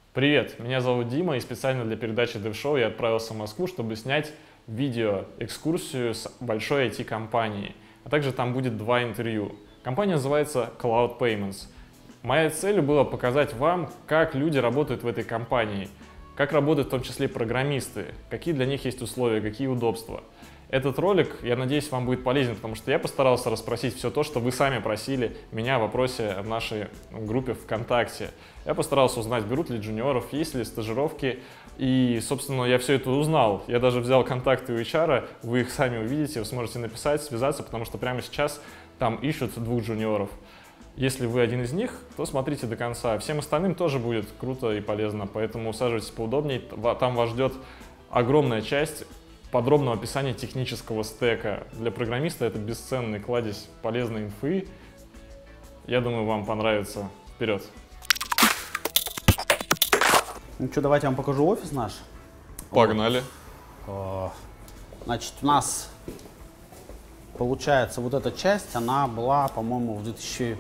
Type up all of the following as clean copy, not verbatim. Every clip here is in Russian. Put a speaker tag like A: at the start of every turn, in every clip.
A: Привет, меня зовут Дима, и специально для передачи DevShow я отправился в Москву, чтобы снять видео-экскурсию с большой IT-компанией. А также там будет 2 интервью. Компания называется Cloud Payments. Моя цель была показать вам, как люди работают в этой компании, как работают в том числе программисты, какие для них есть условия, какие удобства. Этот ролик, я надеюсь, вам будет полезен, потому что я постарался расспросить все то, что вы сами просили меня в вопросе в нашей группе ВКонтакте. Я постарался узнать, берут ли джуниоров, есть ли стажировки, и, собственно, я все это узнал. Я даже взял контакты у HR, вы их сами увидите, вы сможете написать, связаться, потому что прямо сейчас там ищут 2 джуниоров. Если вы один из них, то смотрите до конца. Всем остальным тоже будет круто и полезно, поэтому усаживайтесь поудобнее. Там вас ждет огромная часть подробного описания технического стека. Для программиста это бесценный кладезь полезной инфы. Я думаю, вам понравится. Вперед!
B: Ну что, давайте я вам покажу офис наш.
A: Погнали!
B: Значит, у нас получается вот эта часть, она была, по-моему, в 2000,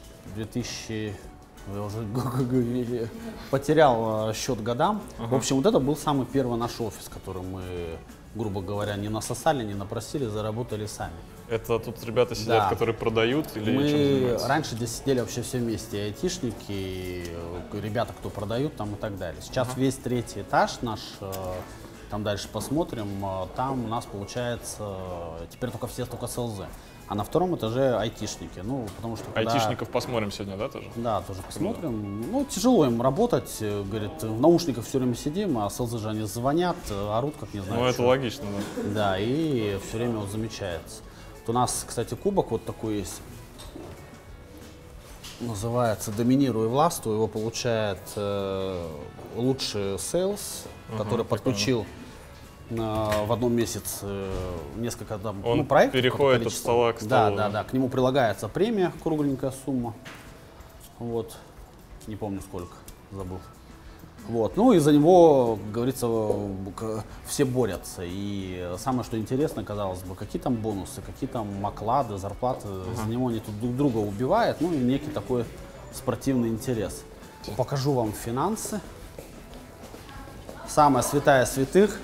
B: я уже потерял счет годам. В общем, вот это был самый первый наш офис, который мы, грубо говоря, не насосали, не напросили, заработали сами.
A: Это тут ребята сидят, да, которые продают или
B: мы
A: чем занимаются?
B: Раньше здесь сидели вообще все вместе, и айтишники, и ребята, кто продают там и так далее. Сейчас весь 3-й этаж наш, там дальше посмотрим, там у нас получается теперь только с ЛЗ. А на 2-м этаже айтишники. Ну, потому что
A: Айтишников посмотрим сегодня, да, тоже?
B: Да, тоже посмотрим. Ну, тяжело им работать. Говорит, в наушниках все время сидим, а с ЛЗ же они звонят, орут, как не знаю.
A: Ну, это логично, да.
B: Да, и все время вот замечается. Вот у нас, кстати, кубок вот такой есть. Называется «Доминируй и властвуй». Его получает лучший сейлс, который подключил в одном месяце несколько там, проектов.
A: Переходит от стола к столу.
B: Да. К нему прилагается премия, кругленькая сумма. Вот. Не помню сколько, забыл. Вот. Ну и за него, как говорится, все борются. И самое, что интересно, казалось бы, какие там бонусы, какие там оклады, зарплаты. За него они тут друг друга убивают. Ну и некий такой спортивный интерес. Покажу вам финансы. Самая святая святых.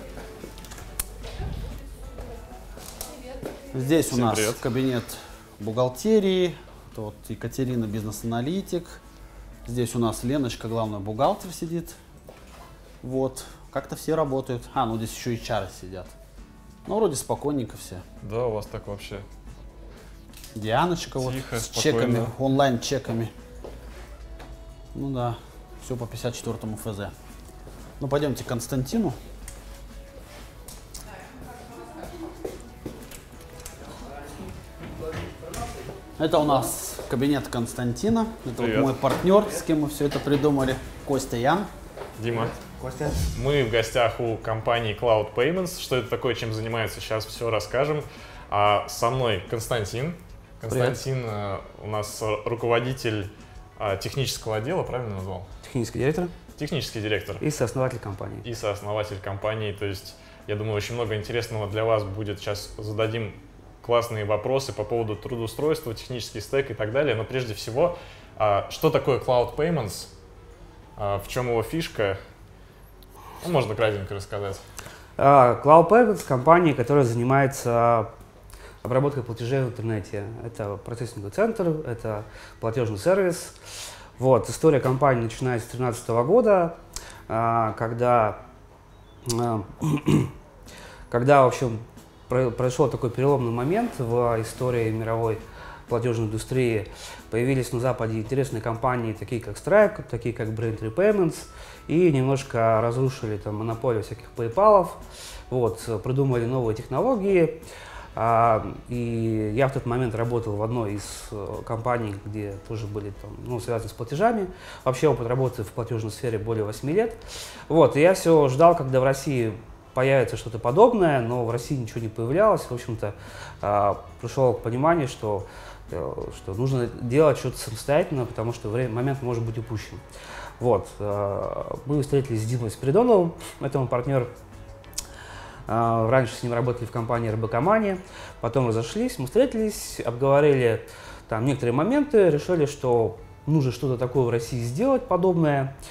B: Здесь у нас кабинет бухгалтерии, это вот Екатерина, бизнес-аналитик. Здесь у нас Леночка, главный бухгалтер, сидит. Вот, как-то все работают. Ну здесь еще и HR сидят. Ну, вроде спокойненько все.
A: Да, у вас так вообще.
B: Дианочка вот с чеками, онлайн-чеками. Ну да, все по 54-му ФЗ. Ну, пойдемте к Константину. Это у нас кабинет Константина. Это вот мой партнер, с кем мы все это придумали. Костя, Ян.
A: Дима.
B: Костя.
A: Мы в гостях у компании Cloud Payments. Что это такое, чем занимается, сейчас все расскажем. А со мной Константин. Константин у нас руководитель технического отдела, правильно назвал?
C: Технический директор.
A: Технический директор.
C: И сооснователь компании.
A: И сооснователь компании. То есть, я думаю, очень много интересного для вас будет. Сейчас зададим классные вопросы по поводу трудоустройства, технический стек и так далее. Но прежде всего, что такое Cloud Payments, в чем его фишка? Ну, можно кратенько рассказать.
C: Cloud Payments — компания, которая занимается обработкой платежей в интернете. Это процессинговый центр, это платежный сервис. Вот, история компании начинается с 2013 года, когда, в общем, произошел такой переломный момент в истории мировой платежной индустрии. Появились на Западе интересные компании, такие как Stripe, такие как Braintree Payments, и немножко разрушили там монополию всяких PayPal'ов. Вот, придумали новые технологии. И я в тот момент работал в одной из компаний, где тоже были там, связаны с платежами. Вообще опыт работы в платежной сфере более 8 лет. Вот, и я все ждал, когда в России появится что-то подобное, но в России ничего не появлялось. В общем-то, пришел к пониманию, что нужно делать что-то самостоятельно, потому что момент может быть упущен. Вот. Мы встретились с Димой Спиридоновым, это мой партнер. Раньше с ним работали в компании РБК Money, потом разошлись, мы встретились, обговорили там некоторые моменты, решили, что нужно что-то такое в России сделать подобное.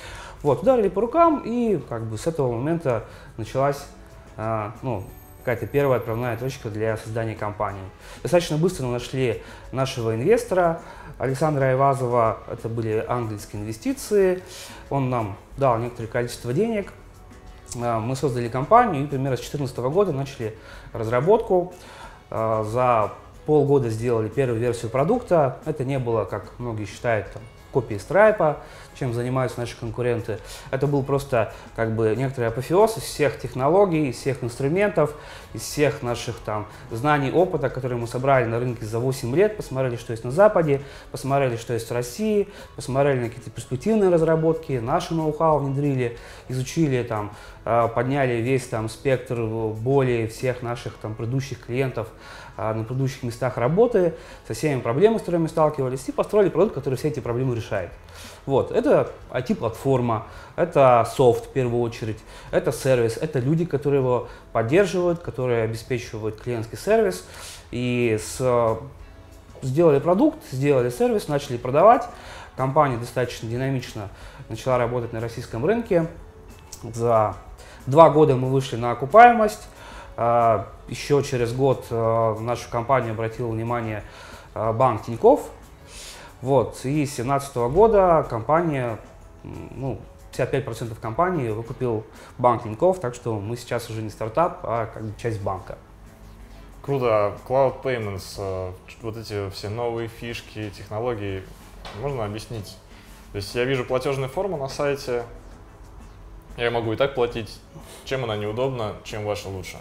C: Вот, ударили по рукам, и как бы с этого момента началась ну, какая-то первая отправная точка для создания компании. Достаточно быстро мы нашли нашего инвестора, Александра Айвазова. Это были ангельские инвестиции. Он нам дал некоторое количество денег. Мы создали компанию и примерно с 2014 года начали разработку. За полгода сделали первую версию продукта. Это не было, как многие считают, там, копией Stripe, чем занимаются наши конкуренты. Это был просто как бы некоторый апофеоз из всех технологий, из всех инструментов, из всех наших там знаний, опыта, которые мы собрали на рынке за 8 лет, посмотрели, что есть на Западе, посмотрели, что есть в России, посмотрели на какие-то перспективные разработки, наши ноу-хау внедрили, изучили там, подняли весь там спектр боли всех наших там предыдущих клиентов на предыдущих местах работы, со всеми проблемами, с которыми сталкивались, и построили продукт, который все эти проблемы решает. Вот. Это IT-платформа, это софт в первую очередь, это сервис, это люди, которые его поддерживают, которые обеспечивают клиентский сервис. И сделали продукт, сделали сервис, начали продавать. Компания достаточно динамично начала работать на российском рынке. За 2 года мы вышли на окупаемость. Еще через год в нашу компанию обратил внимание банк Тинькофф. Вот. И с 2017 года компания, ну, 55% компании выкупил банк Тинькофф, так что мы сейчас уже не стартап, а как бы часть банка.
A: Круто. Cloud Payments, вот эти все новые фишки, технологии, можно объяснить? То есть я вижу платежную форму на сайте, я могу и так платить. Чем она неудобна, чем ваша лучше?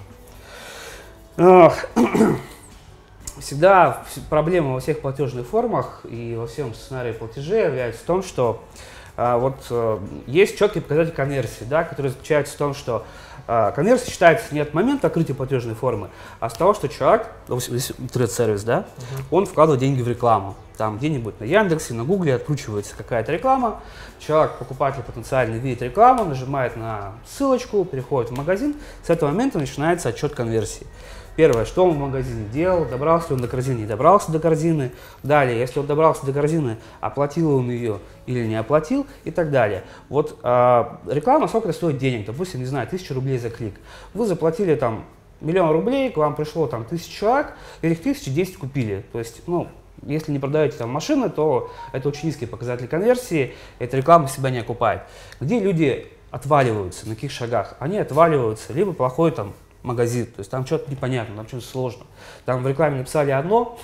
C: Всегда проблема во всех платежных формах и во всем сценарии платежей является в том, что есть четкий показатель конверсии, да, который заключается в том, что конверсия считается не от момента открытия платежной формы, а с того, что человек, интернет-сервис, да, он вкладывает деньги в рекламу. Там где-нибудь на Яндексе, на Гугле откручивается какая-то реклама, человек, покупатель потенциально видит рекламу, нажимает на ссылочку, переходит в магазин, с этого момента начинается отчет конверсии. Первое, что он в магазине делал, добрался ли он до корзины, не добрался до корзины. Далее, если он добрался до корзины, оплатил он ее или не оплатил и так далее. Вот реклама сколько стоит денег, допустим, не знаю, 1000 рублей за клик. Вы заплатили там 1 000 000 рублей, к вам пришло там 1000 человек, этих 1000 10 купили. То есть, ну, если не продаете там машины, то это очень низкий показатель конверсии, эта реклама себя не окупает. Где люди отваливаются, на каких шагах? Они отваливаются, либо плохой там магазин, то есть там что-то непонятно, там что-то сложно. Там в рекламе написали одно,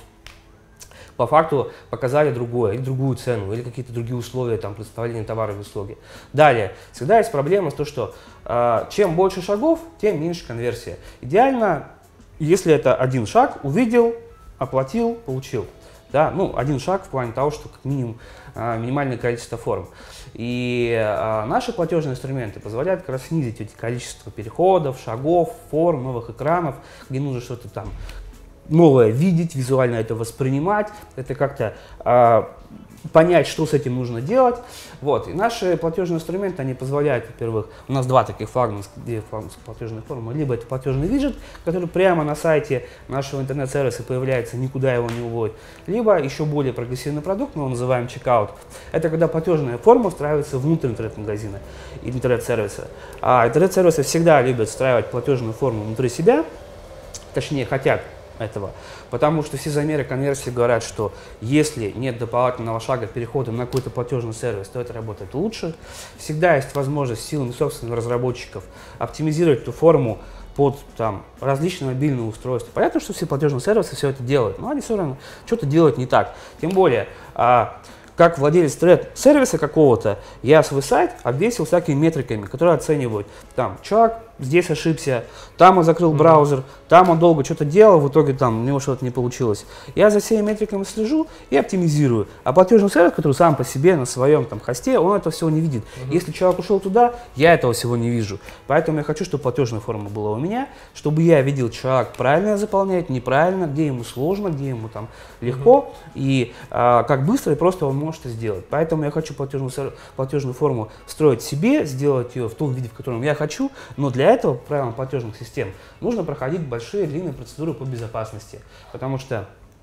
C: по факту показали другое, или другую цену, или какие-то другие условия там, представления товара и услуги. Далее, всегда есть проблема с том, что чем больше шагов, тем меньше конверсия. Идеально, если это один шаг, увидел, оплатил, получил. Да? Ну, один шаг в плане того, что как минимум минимальное количество форм. И наши платежные инструменты позволяют как раз снизить эти количество переходов, шагов, форм, новых экранов, где нужно что-то там новое видеть, визуально это воспринимать, это как-то понять, что с этим нужно делать. Вот. И наши платежные инструменты, они позволяют, во-первых, у нас 2 таких флагманских платежных формы. Либо это платежный виджет, который прямо на сайте нашего интернет-сервиса появляется, никуда его не уводит. Либо еще более прогрессивный продукт, мы его называем Checkout. Это когда платежная форма встраивается внутрь интернет-магазина и интернет-сервиса. А интернет-сервисы всегда любят встраивать платежную форму внутри себя, точнее хотят этого, потому что все замеры конверсии говорят, что если нет дополнительного шага перехода на какой-то платежный сервис, то это работает лучше. Всегда есть возможность силами собственных разработчиков оптимизировать эту форму под там, различные мобильные устройства. Понятно, что все платежные сервисы все это делают, но они все равно что-то делают не так. Тем более, как владелец сервиса какого-то, я свой сайт обвесил всякими метриками, которые оценивают. Там, человек здесь ошибся, там он закрыл браузер, там он долго что-то делал, в итоге там у него что-то не получилось. Я за всеми метриками слежу и оптимизирую. А платежный сервис, который сам по себе на своем там хосте, он этого всего не видит. Если человек ушел туда, я этого всего не вижу. Поэтому я хочу, чтобы платежная форма была у меня, чтобы я видел, человек правильно заполняет, неправильно, где ему сложно, где ему там легко, и как быстро и просто он может это сделать. Поэтому я хочу платежную форму строить себе, сделать ее в том виде, в котором я хочу, но для этого, по правилам платежных систем, нужно проходить большие длинные процедуры по безопасности, потому что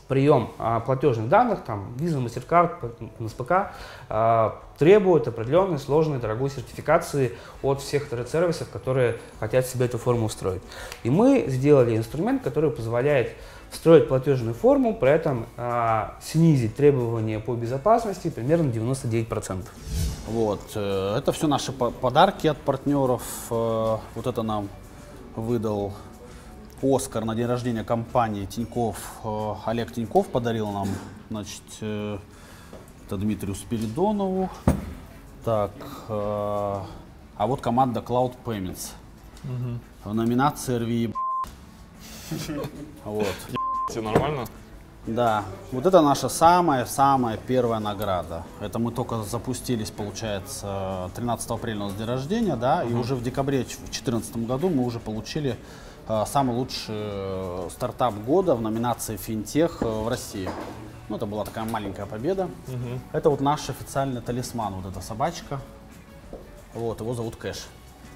C: прием платежных данных, там, Visa, MasterCard, НСПК, требует определенной сложной, дорогой сертификации от всех интернет-сервисов, которые хотят себе эту форму устроить. И мы сделали инструмент, который позволяет встроить платежную форму, при этом снизить требования по безопасности примерно 99%.
B: Вот, это все наши подарки от партнеров. Вот это нам выдал Оскар на день рождения компании Тинькофф. Олег Тинькофф подарил нам, значит, это Дмитрию Спиридонову. Так, а вот команда Cloud Payments. В номинации «Рви». Вот.
A: Все нормально?
B: Да, вот это наша самая первая награда. Это мы только запустились, получается, 13 апреля у нас день рождения, да, и уже в декабре 2014 году мы уже получили самый лучший стартап года в номинации «Финтех» в России. Ну, это была такая маленькая победа. Это вот наш официальный талисман, вот эта собачка. Вот, его зовут Кэш.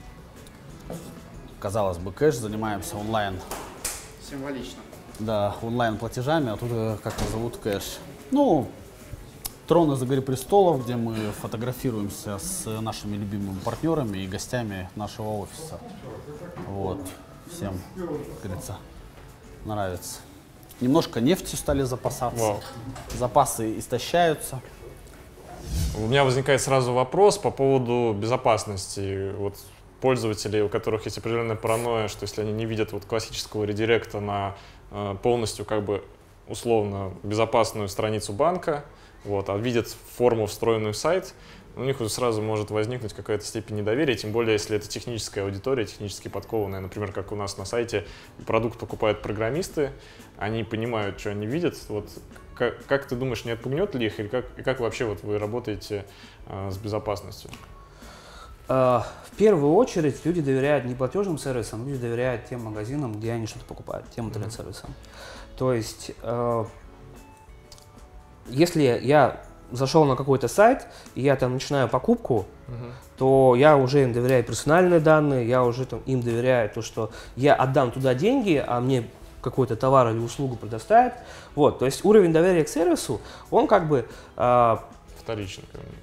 B: Казалось бы, Кэш, занимаемся онлайн.
D: Символично.
B: Да, онлайн-платежами, а тут как-то зовут Кэш. Ну, трон из «Игры престолов», где мы фотографируемся с нашими любимыми партнерами и гостями нашего офиса. Вот, всем, как говорится, нравится. Немножко нефтью стали запасаться.
A: Вау.
B: Запасы истощаются.
A: У меня возникает сразу вопрос по поводу безопасности. Вот пользователей, у которых есть определенная паранойя, что если они не видят вот классического редиректа на полностью как бы условно безопасную страницу банка, вот, а видят форму, встроенную в сайт, у них уже сразу может возникнуть какая-то степень недоверия, тем более, если это техническая аудитория, технически подкованная. Например, как у нас на сайте продукт покупают программисты, они понимают, что они видят. Вот, как ты думаешь, не отпугнет ли их, или как вообще вот вы работаете с безопасностью?
C: В первую очередь люди доверяют не платежным сервисам, люди доверяют тем магазинам, где они что-то покупают, тем интернет-сервисам. То есть, если я зашел на какой-то сайт, и я там начинаю покупку, то я уже им доверяю персональные данные, я уже там, им доверяю то, что я отдам туда деньги, а мне какой-то товар или услугу предоставят. Вот, то есть уровень доверия к сервису, он как бы...
A: Вторичный.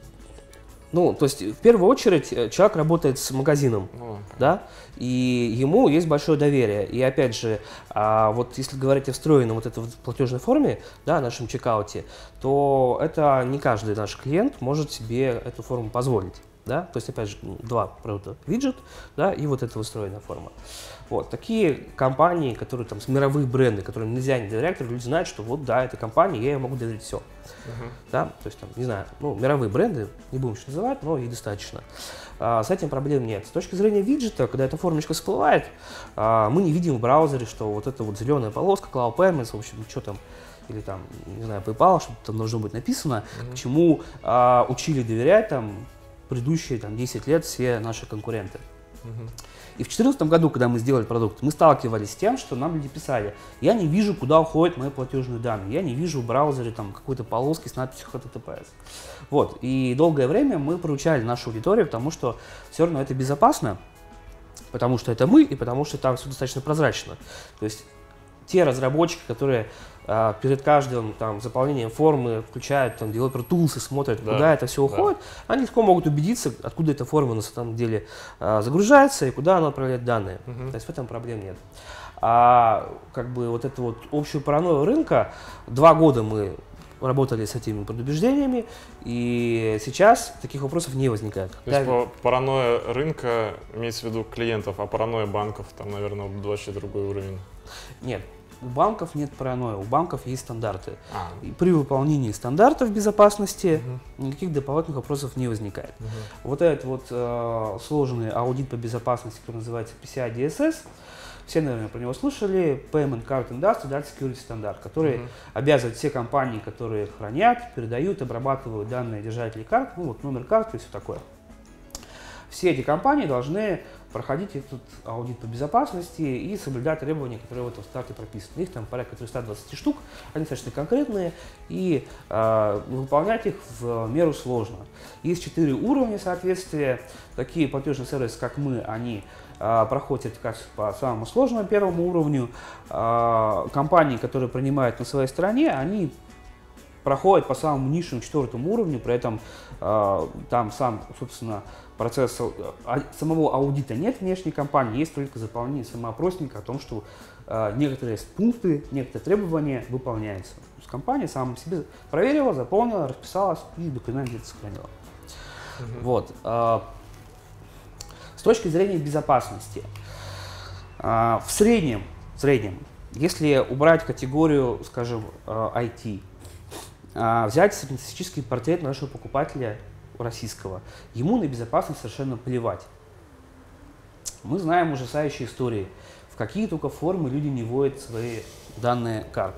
C: Ну, то есть, в первую очередь, человек работает с магазином, да, и ему есть большое доверие. И опять же, вот если говорить о встроенном вот этой вот платежной форме, да, нашем чекауте, то это не каждый наш клиент может себе эту форму позволить. Да? То есть, опять же, два продукта: виджет, да, и вот эта встроенная форма. Вот. Такие компании, которые там, мировые бренды, которым нельзя не доверять, люди знают, что вот, да, эта компания, я ей могу доверить все. Да? То есть, там, не знаю, ну, мировые бренды, не будем еще называть, но их достаточно. С этим проблем нет. С точки зрения виджета, когда эта формочка всплывает, мы не видим в браузере, что вот эта вот зеленая полоска, Cloud Payments, в общем, что там, или там, не знаю, PayPal, что там должно быть написано, к чему учили доверять там предыдущие там 10 лет все наши конкуренты. И в 2014 году, когда мы сделали продукт, мы сталкивались с тем, что нам люди писали: я не вижу, куда уходят мои платежные данные, я не вижу в браузере там какой-то полоски с надписью HTTPS. Вот. И долгое время мы приучали нашу аудиторию к тому, что все равно это безопасно, потому что это мы и потому что там все достаточно прозрачно. То есть те разработчики, которые перед каждым там заполнением формы включают там developer tools и смотрят, куда это все уходит, они легко могут убедиться, откуда эта форма на самом деле загружается и куда она отправляет данные. То есть в этом проблем нет. А как бы вот эту вот общую паранойю рынка, 2 года мы работали с этими предубеждениями, и сейчас таких вопросов не возникает.
A: То есть паранойя рынка имеется в виду клиентов, а паранойя банков, там, наверное, вообще другой уровень. Нет.
C: У банков нет паранойи, у банков есть стандарты. И при выполнении стандартов безопасности никаких дополнительных вопросов не возникает. Вот этот вот сложный аудит по безопасности, который называется PCI DSS, все, наверное, про него слышали, Payment Card Industry Data Security стандарт, который обязывает все компании, которые хранят, передают, обрабатывают данные держателей карт, ну вот номер карты и все такое. Все эти компании должны проходить этот аудит по безопасности и соблюдать требования, которые в этом стандарте прописаны. Их там порядка 320 штук, они достаточно конкретные, и выполнять их в меру сложно. Есть 4 уровня соответствия. Такие платежные сервисы, как мы, они проходит сертификацию по самому сложному первому уровню. Компании, которые принимают на своей стороне, они проходят по самому низшему 4-му уровню, при этом там сам, собственно, процесс самого аудита нет внешней компании, есть только заполнение самоопросника о том, что некоторые пункты, некоторые требования выполняются. То есть компания сама себе проверила, заполнила, расписалась и документ где-то сохранила. Вот. С точки зрения безопасности, в среднем, если убрать категорию, скажем, IT, взять среднестатистический портрет нашего покупателя российского, ему на безопасность совершенно плевать. Мы знаем ужасающие истории, в какие только формы люди не вводят свои данные карт.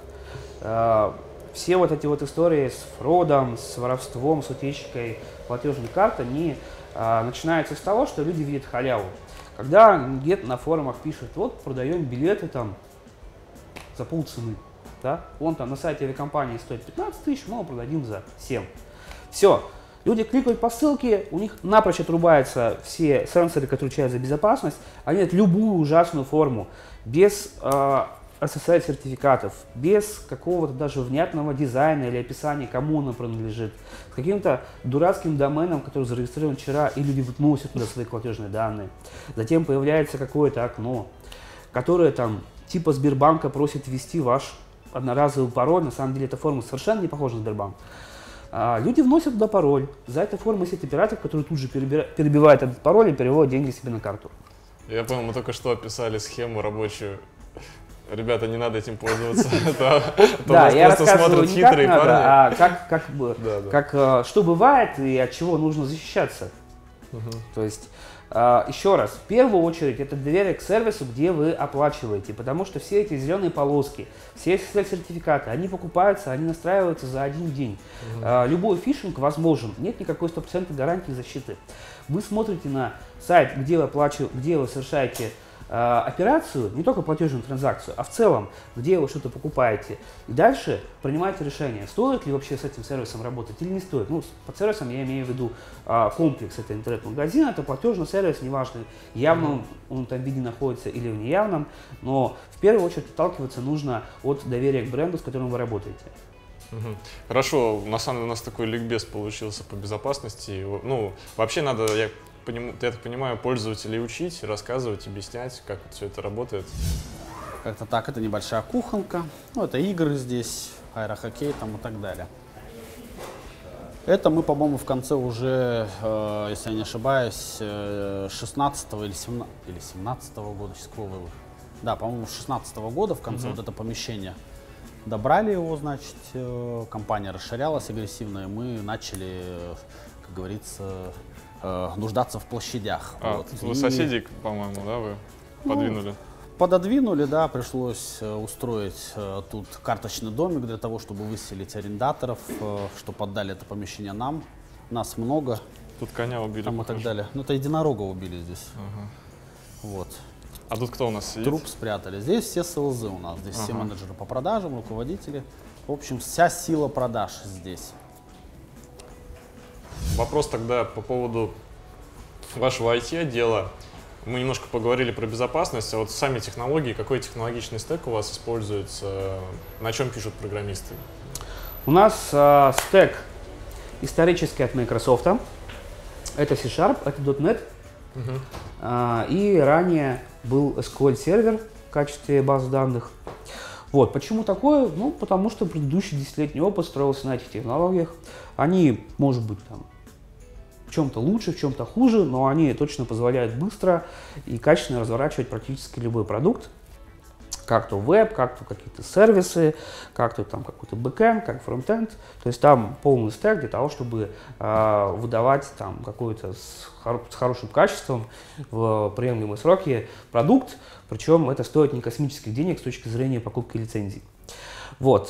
C: Все вот эти вот истории с фродом, с воровством, с утечкой платежных карт, они начинаются с того, что люди видят халяву. Когда где-то на форумах пишут, вот продаем билеты там за полцены, да? Он там на сайте авиакомпании стоит 15 тысяч, мы его продадим за 7. Все. Люди кликают по ссылке, у них напрочь отрубаются все сенсоры, которые отвечают за безопасность, они дают любую ужасную форму, без SSL-сертификатов, без какого-то даже внятного дизайна или описания, кому она принадлежит, с каким-то дурацким доменом, который зарегистрирован вчера, и люди вносят туда свои платежные данные. Затем появляется какое-то окно, которое там типа Сбербанка просит ввести ваш одноразовый пароль, на самом деле эта форма совершенно не похожа на Сбербанк. Люди вносят туда пароль, за этой формой сидит оператор, который тут же перебивает этот пароль и переводит деньги себе на карту.
A: Я понял, мы только что описали схему рабочую. Ребята, не надо этим пользоваться. Да,
C: я рассказываю не как надо, а что бывает и от чего нужно защищаться. То есть, еще раз, в первую очередь, это доверие к сервису, где вы оплачиваете, потому что все эти зеленые полоски, все SSL-сертификаты, они покупаются, они настраиваются за один день. Любой фишинг возможен, нет никакой 100% гарантии защиты. Вы смотрите на сайт, где вы совершаете операцию, не только платежную транзакцию, а в целом, где вы что-то покупаете. И дальше принимаете решение, стоит ли вообще с этим сервисом работать или не стоит. Ну, под сервисом я имею в виду комплекс. Это интернет-магазин, это платежный сервис, неважно, явно он там в виде находится или в неявном, но в первую очередь отталкиваться нужно от доверия к бренду, с которым вы работаете.
A: Хорошо, на самом деле у нас такой ликбез получился по безопасности. Ну, вообще надо, я так понимаю, пользователей учить, рассказывать, объяснять, как все это работает.
B: Как-то так, это небольшая кухонка, ну, это игры здесь, аэрохоккей там и так далее. Это мы, по-моему, в конце уже, если я не ошибаюсь, 16-го или 17-го года, да, по-моему, 16-го года в конце вот это помещение. Добрали его, значит, компания расширялась агрессивно, и мы начали, как говорится, нуждаться в площадях. Вот.
A: Вы соседей, по-моему, да, вы подвинули?
B: Пододвинули, да, пришлось устроить тут карточный домик для того, чтобы выселить арендаторов, чтобы отдали это помещение нам. Нас много.
A: Тут коня убили.
B: Там и так далее. Ну, это единорога убили здесь. Вот.
A: А тут кто у нас сидит?
B: Труп спрятали. Здесь все СЛЗ у нас. Здесь все менеджеры по продажам, руководители. В общем, вся сила продаж здесь.
A: Вопрос тогда по поводу вашего IT-отдела. Мы немножко поговорили про безопасность, а вот сами технологии, какой технологичный стек у вас используется, на чем пишут программисты?
C: У нас стек исторический от Microsoft, это C#, это .NET, и ранее был SQL сервер в качестве базы данных. Вот. Почему такое? Ну, потому что предыдущий 10-летний опыт строился на этих технологиях. Они, может быть, там, в чем-то лучше, в чем-то хуже, но они точно позволяют быстро и качественно разворачивать практически любой продукт. Как то веб, как то какие-то сервисы, как то там какой-то бэкэнд, как фронтенд. То есть там полный стек для того, чтобы выдавать там какой-то с хорошим качеством в приемлемые сроки продукт. Причем это стоит не космических денег с точки зрения покупки лицензий. Вот.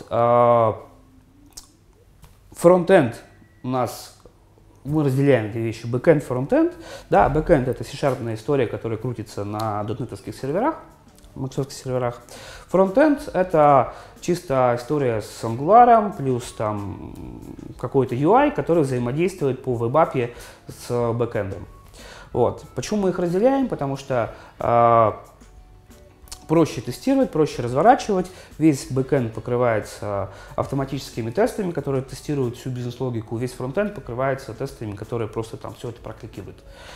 C: Фронтенд у нас, мы разделяем эти вещи, бэкэнд, фронтенд. Да, бэкэнд — это C-шарпная история, которая крутится на .NET-овских серверах, максовских серверах. Фронтенд — это чисто история с Angular, плюс там какой-то UI, который взаимодействует по веб-апе с бэкэндом. Вот. Почему мы их разделяем? Потому что проще тестировать, проще разворачивать. Весь бэкэнд покрывается автоматическими тестами, которые тестируют всю бизнес-логику. Весь фронтенд покрывается тестами, которые просто там все это прокликируют.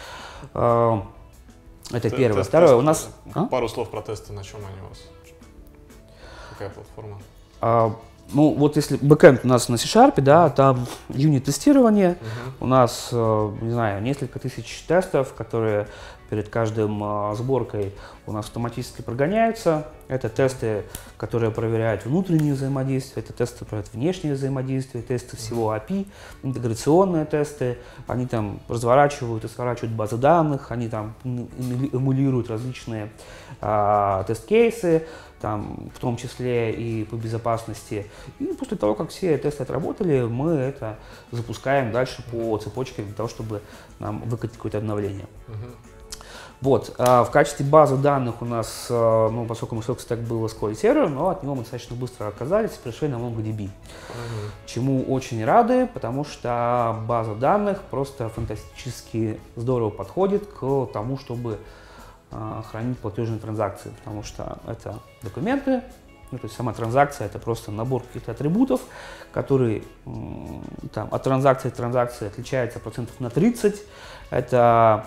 C: Это первое. Второе, у нас...
A: Пару слов про тесты, на чем они у вас? Какая платформа?
C: Ну, вот если бэкэнд у нас на C-Sharp, да, там юнит-тестирование, у нас, не знаю, несколько тысяч тестов, которые перед каждым сборкой у нас автоматически прогоняются. Это тесты, которые проверяют внутренние взаимодействия, это тесты проверяют внешние взаимодействия, тесты всего API, интеграционные тесты, они там разворачивают и сворачивают базы данных, они там эмулируют различные тест-кейсы, там, в том числе и по безопасности. И после того, как все тесты отработали, мы это запускаем дальше по цепочке для того, чтобы нам выкатить какое-то обновление. Вот, в качестве базы данных у нас, ну, поскольку мы так было SQL сервер, но от него мы достаточно быстро оказались, пришли на MongoDB. Чему очень рады, потому что база данных просто фантастически здорово подходит к тому, чтобы хранить платежные транзакции, потому что это документы, ну, то есть сама транзакция это просто набор каких-то атрибутов, которые там, от транзакции к транзакции отличается процентов на 30. Это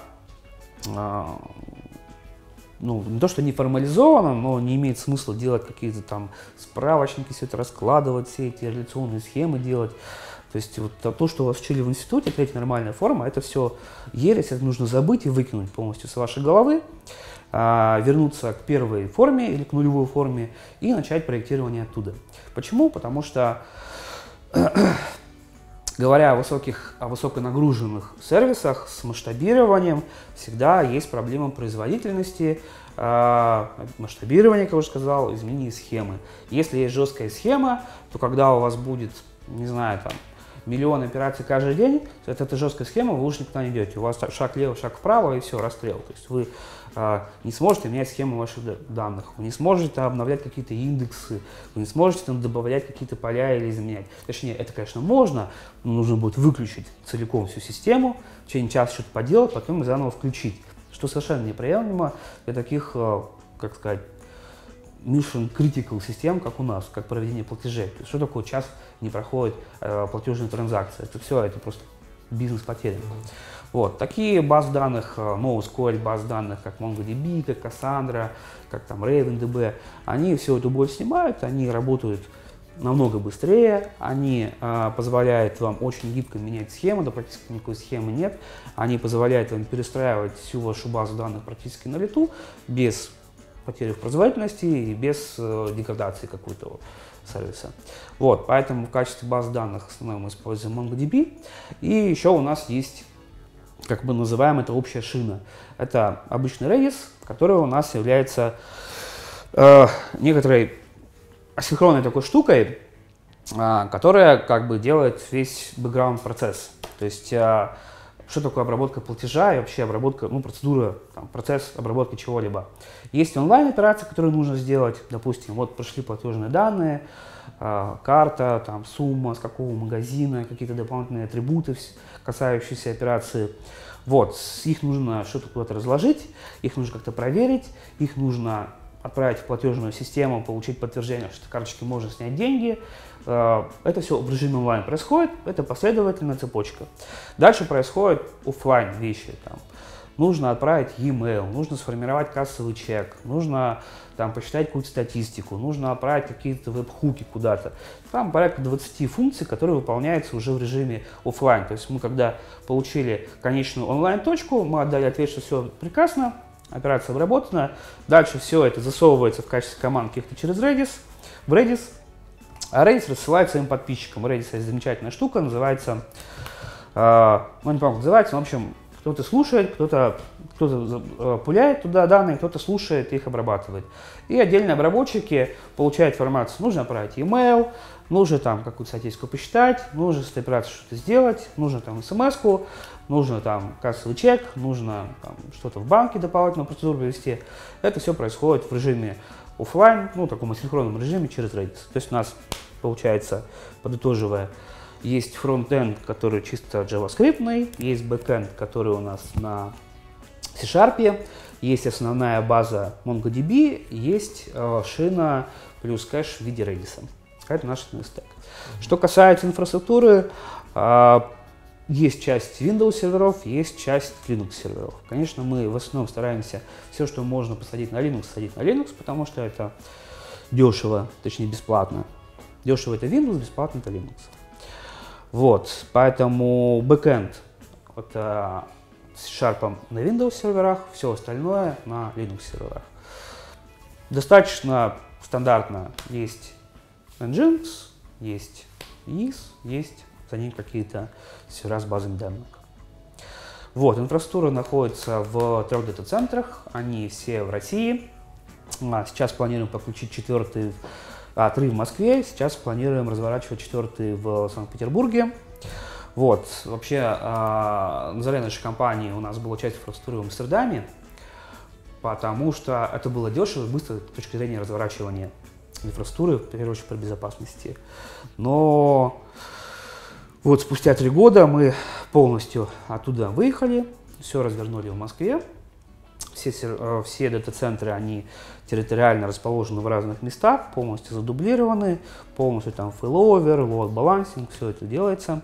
C: ну, не то, что не формализовано, но не имеет смысла делать какие-то там справочники, все это раскладывать, все эти реляционные схемы делать. То есть вот то, что вас учили в институте, третья нормальная форма, это все ересь, это нужно забыть и выкинуть полностью с вашей головы, вернуться к первой форме или к нулевой форме и начать проектирование оттуда. Почему? Потому что, говоря о высоконагруженных сервисах с масштабированием, всегда есть проблема производительности, масштабирования, как я уже сказал, изменения схемы. Если есть жесткая схема, то когда у вас будет, не знаю, там, миллион операций каждый день, это жесткая схема, вы уже никуда не идете. У вас шаг влево, шаг вправо и все, расстрел. То есть вы не сможете менять схему ваших данных, вы не сможете обновлять какие-то индексы, вы не сможете там добавлять какие-то поля или изменять. Точнее, это, конечно, можно, но нужно будет выключить целиком всю систему, в течение часа что-то поделать, потом заново включить. Что совершенно неприемлемо для таких, как сказать, mission critical систем, как у нас, как проведение платежей. То есть, что такое час не проходит платежная транзакция? Это все, это просто бизнес потерян. Вот. Такие базы данных, NoSQL баз данных, как MongoDB, как Cassandra, как там RavenDB, они всю эту боль снимают, они работают намного быстрее, они позволяют вам очень гибко менять схему, да практически никакой схемы нет, они позволяют вам перестраивать всю вашу базу данных практически на лету, без потери в производительности и без деградации какого-то сервиса. Вот, поэтому в качестве баз данных основной мы используем MongoDB. И еще у нас есть, как мы называем, это общая шина. Это обычный Redis, который у нас является некоторой асинхронной такой штукой, которая как бы делает весь бэкграунд процесс. То есть что такое обработка платежа и вообще обработка, ну, процедура, там, процесс обработки чего-либо. Есть онлайн-операции, которые нужно сделать. Допустим, вот пришли платежные данные, карта, там, сумма, с какого магазина, какие-то дополнительные атрибуты, касающиеся операции. Вот, их нужно что-то куда-то разложить, их нужно как-то проверить, их нужно отправить в платежную систему, получить подтверждение, что с карточки можно снять деньги. Это все в режиме онлайн происходит, это последовательная цепочка. Дальше происходят офлайн вещи. Там. Нужно отправить e-mail, нужно сформировать кассовый чек, нужно там, посчитать какую-то статистику, нужно отправить какие-то веб-хуки куда-то. Там порядка 20 функций, которые выполняются уже в режиме офлайн. То есть мы когда получили конечную онлайн-точку, мы отдали ответ, что все прекрасно, операция обработана. Дальше все это засовывается в качестве команд каких-то через Redis, в Redis. А Redis рассылает своим подписчикам. Redis есть замечательная штука, называется, ну не помню, как называется, но, в общем, кто-то слушает, кто-то пуляет туда данные, кто-то слушает и их обрабатывает. И отдельные обработчики получают информацию. Нужно отправить e-mail, нужно там какую-то статистику посчитать, нужно с этой операцией что-то сделать, нужно там смс-ку, нужно там кассовый чек, нужно там, что-то в банке дополнительную процедуру провести. Это все происходит в режиме офлайн, ну, таком асинхронном режиме через Redis. То есть у нас получается, подытоживая, Есть фронт-энд, который чисто JavaScript, есть бэк-энд, который у нас на C#, есть основная база MongoDB, есть шина плюс кэш в виде Redis. Это наш стек. Что касается инфраструктуры, есть часть Windows серверов, есть часть Linux серверов. Конечно, мы в основном стараемся все, что можно посадить на Linux, садить на Linux, потому что это дешево, точнее бесплатно. Дешево это Windows, бесплатно это Linux. Вот, поэтому бэкэнд это с C# на Windows серверах, все остальное на Linux серверах. Достаточно стандартно есть Nginx, есть EAS, есть за ним какие-то сервера с базами данных. Вот, инфраструктура находится в 3 дата-центрах, они все в России. Сейчас планируем подключить 4-й, 3 в Москве, сейчас планируем разворачивать 4-й в Санкт-Петербурге. Вот, вообще, на заре нашей компании у нас была часть инфраструктуры в Амстердаме, потому что это было дешево и быстро с точки зрения разворачивания инфраструктуры, в первую очередь по безопасности. Но вот спустя 3 года мы полностью оттуда выехали, все развернули в Москве. Все дата-центры, они территориально расположены в разных местах, полностью задублированы, полностью там фейловер, лоад-балансинг, все это делается.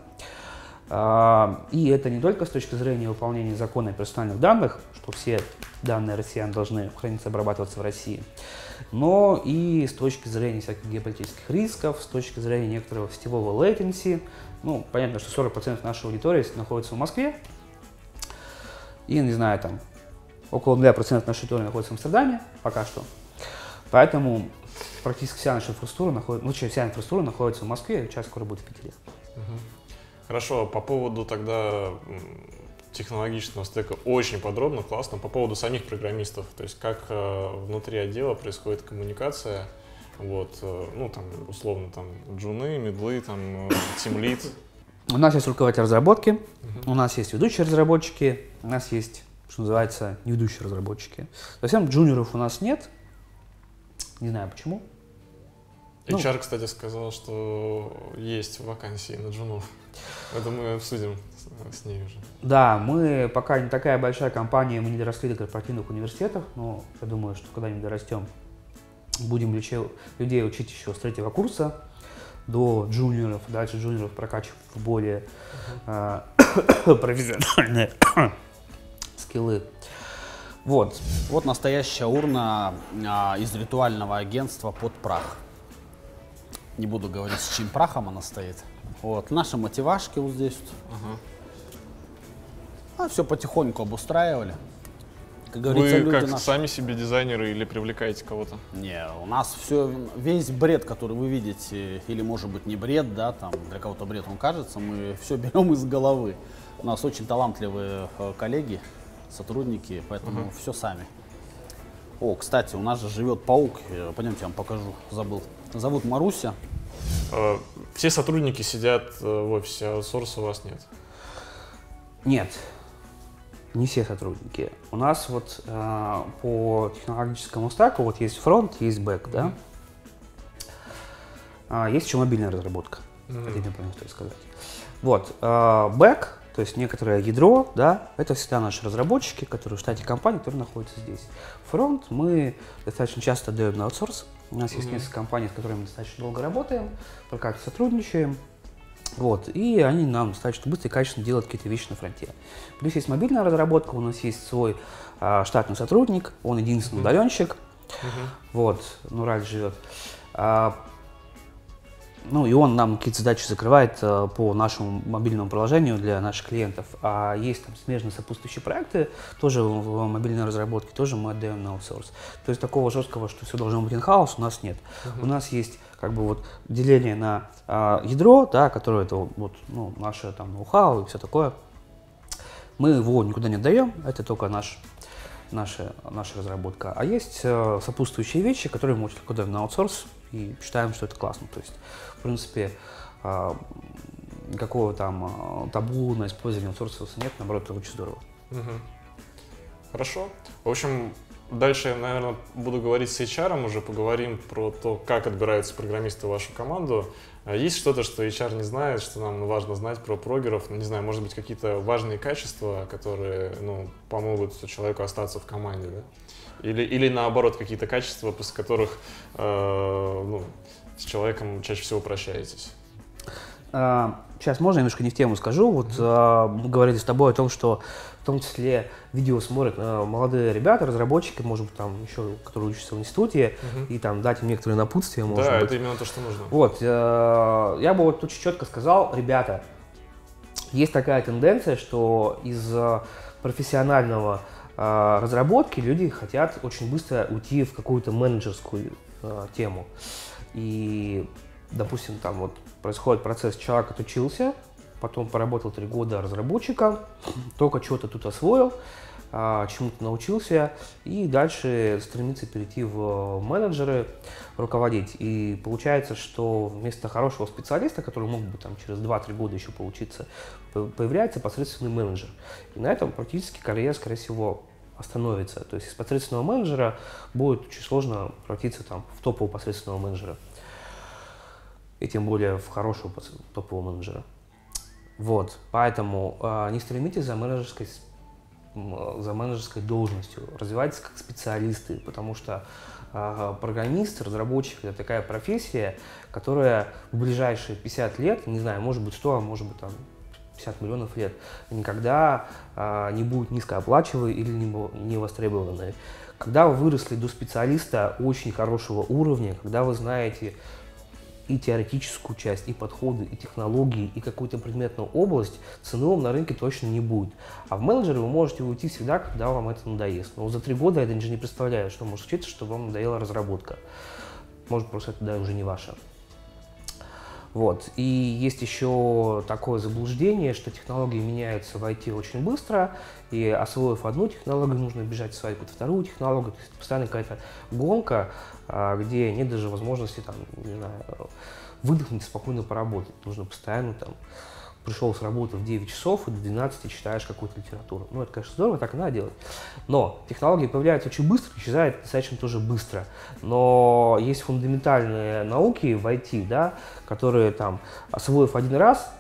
C: И это не только с точки зрения выполнения закона о персональных данных, что все данные россиян должны храниться и обрабатываться в России, но и с точки зрения всяких геополитических рисков, с точки зрения некоторого сетевого latency. Ну, понятно, что 40% нашей аудитории находится в Москве, и, не знаю, там, около 2% нашей аудитории находится в Амстердаме пока что. Поэтому практически вся наша инфраструктура находится в Москве, часть скоро будет в Питере.
A: Хорошо, по поводу тогда технологического стека очень подробно, классно. По поводу самих программистов, то есть как внутри отдела происходит коммуникация, вот, ну там условно там джуны, мидлы, там тимлид.
C: У нас есть руководитель разработки, у нас есть ведущие разработчики, у нас есть, что называется, неведущие разработчики. Совсем джуниоров у нас нет, не знаю почему.
A: HR, кстати, сказал, что есть вакансии на джунов. Это мы обсудим с ней уже.
C: Да, мы пока не такая большая компания, мы не доросли до корпоративных университетов, но я думаю, что когда-нибудь дорастем, будем людей учить еще с 3-го курса до джуниоров, дальше джуниоров прокачивать в более профессиональные скиллы.
B: Вот настоящая урна из ритуального агентства под прах. Не буду говорить, с чьим прахом она стоит. Вот, наши мотивашки вот здесь вот. Все потихоньку обустраивали. Как говорится,
A: вы
B: люди
A: как
B: наши...
A: сами себе дизайнеры или привлекаете кого-то?
B: Не, у нас все, весь бред, который вы видите, или может быть не бред, да, там для кого-то бред он кажется, мы все берем из головы. У нас очень талантливые коллеги, сотрудники, поэтому все сами. О, кстати, у нас же живет паук, пойдемте я вам покажу, забыл. Зовут Маруся.
A: Все сотрудники сидят в офисе, а аутсорса у вас нет?
C: Нет, не все сотрудники. У нас вот по технологическому стаку вот есть фронт, есть бэк, да? Есть еще мобильная разработка, хотите правильно сказать. Вот, бэк, то есть некоторое ядро, да, это всегда наши разработчики, которые в штате компании, которые находятся здесь. Фронт мы достаточно часто даем на аутсорс. У нас есть несколько компаний, с которыми мы достаточно долго работаем, пока сотрудничаем. Вот, и они нам достаточно быстро и качественно делают какие-то вещи на фронте. Плюс есть мобильная разработка, у нас есть свой штатный сотрудник, он единственный удаленщик. Вот, Нураль живет. Ну и он нам какие-то задачи закрывает по нашему мобильному приложению для наших клиентов. А есть там смежные сопутствующие проекты, тоже в мобильной разработке, тоже мы отдаем на аутсорс. То есть такого жесткого, что все должно быть in-house, у нас нет. У нас есть как бы вот деление на ядро, да, которое это вот, ну, наше там ноу-хау и все такое. Мы его никуда не отдаем, это только наша разработка. А есть сопутствующие вещи, которые мы очень легко даем на аутсорс и считаем, что это классно. То есть, в принципе, никакого там табу на использование аутсорса нет, наоборот, это очень здорово.
A: Хорошо. В общем, Дальше я, наверное, буду говорить с HR, уже поговорим про то, как отбираются программисты в вашу команду. Есть что-то, что HR не знает, что нам важно знать про прогеров? Ну, не знаю, может быть, какие-то важные качества, которые помогут человеку остаться в команде, да? Или наоборот, какие-то качества, после которых с человеком чаще всего прощаетесь?
C: Сейчас можно немножко не в тему скажу. Вот мы говорили с тобой о том, что в том числе видео смотрят молодые ребята, разработчики, может быть, там еще, которые учатся в институте, и там дать им некоторые напутствия, может
A: да,
C: быть.
A: это именно то, что нужно.
C: Вот, я бы вот очень четко сказал, ребята, есть такая тенденция, что из профессионального разработки люди хотят очень быстро уйти в какую-то менеджерскую тему. И, допустим, там вот происходит процесс, человек отучился, потом поработал 3 года разработчиком, только что-то тут освоил, чему-то научился, и дальше стремится перейти в менеджеры, руководить. И получается, что вместо хорошего специалиста, который мог бы там через 2-3 года еще поучиться, появляется посредственный менеджер. И на этом практически карьера, скорее всего, остановится. То есть из посредственного менеджера будет очень сложно превратиться там в топового посредственного менеджера. И тем более в хорошего топового менеджера. Вот, поэтому не стремитесь за менеджерской должностью, развивайтесь как специалисты, потому что программист, разработчик — это такая профессия, которая в ближайшие 50 лет, не знаю, может быть 100, а может быть там 50 миллионов лет, никогда не будет низкооплачиваемой или не востребованной. Когда вы выросли до специалиста очень хорошего уровня, когда вы знаете и теоретическую часть, и подходы, и технологии, и какую-то предметную область, цены вам на рынке точно не будет. А в менеджеры вы можете уйти всегда, когда вам это надоест. Но за 3 года я даже не представляю, что может случиться, что вам надоела разработка. Может, просто это уже не ваше. Вот. И есть еще такое заблуждение, что технологии меняются в IT очень быстро, и освоив одну технологию, нужно бежать осваивать вторую технологию. То есть постоянно какая-то гонка, где нет даже возможности там, не знаю, выдохнуть, спокойно поработать. Нужно постоянно там пришел с работы в 9 часов и до 12 читаешь какую-то литературу. Ну, это, конечно, здорово, так и надо делать. Но технологии появляются очень быстро, исчезают достаточно тоже быстро. Но есть фундаментальные науки в IT, да, которые там, освоив один раз,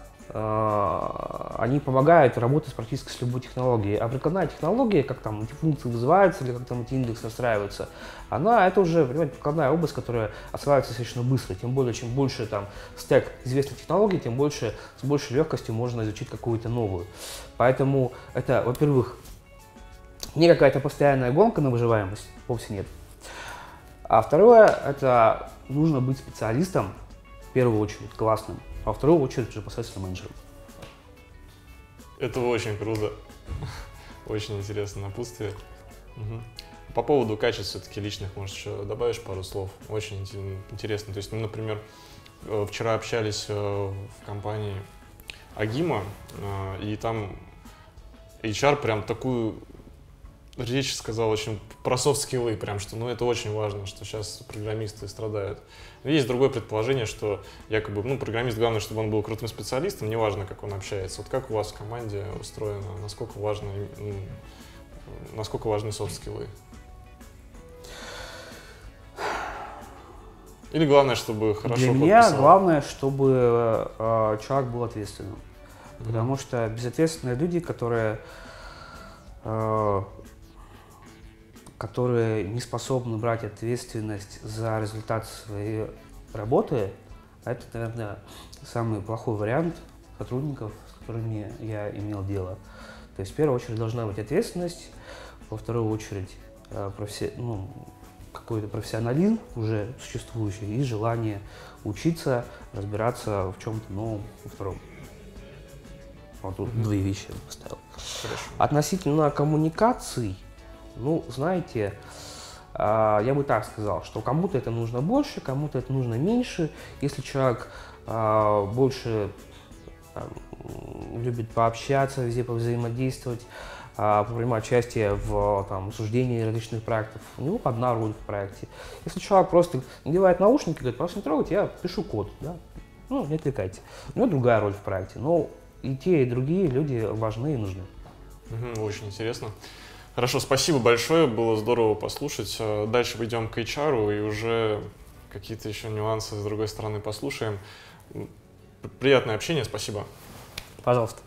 C: они помогают работать практически с любой технологией. А прикладная технология, как там эти функции вызываются или как там эти индексы настраиваются, это уже, понимаете, прикладная область, которая осваивается достаточно быстро. Тем более, чем больше там стек известных технологий, тем больше, с большей легкостью можно изучить какую-то новую. Поэтому это, во-первых, не какая-то постоянная гонка на выживаемость, вовсе нет. А второе, это нужно быть специалистом, в первую очередь, классным. А во вторую очередь уже посредственно менеджером.
A: Это очень круто. Очень интересное напутствие. Угу. По поводу качеств все-таки личных, может, еще добавишь пару слов? Очень интересно. То есть, например, вчера общались в компании Агима, и там HR прям такую речь сказал очень про софт-скиллы, прям что, это очень важно, что сейчас программисты страдают. Но есть другое предположение, что якобы, программист, главное, чтобы он был крутым специалистом, неважно, как он общается. Вот как у вас в команде устроено, насколько важны софт-скиллы? Или главное, чтобы хорошо
C: Для меня главное, чтобы человек был ответственным. Потому что безответственные люди, которые не способны брать ответственность за результат своей работы, это, наверное, самый плохой вариант сотрудников, с которыми я имел дело. То есть, в первую очередь, должна быть ответственность, во вторую очередь, какой-то профессионализм уже существующий и желание учиться, разбираться в чем-то новом во втором. Вот тут 2 вещи я поставил.
A: Хорошо.
C: Относительно коммуникаций, знаете, я бы так сказал, что кому-то это нужно больше, кому-то это нужно меньше. Если человек больше любит пообщаться, везде повзаимодействовать, принимать участие в обсуждении различных проектов, у него одна роль в проекте. Если человек просто надевает наушники, говорит, просто не трогайте, я пишу код, да? Не отвлекайте. У него другая роль в проекте. Но и те, и другие люди важны и нужны.
A: Очень интересно. Хорошо, спасибо большое, было здорово послушать. Дальше пойдем к HR и уже какие-то еще нюансы с другой стороны послушаем. Приятное общение, спасибо.
C: Пожалуйста.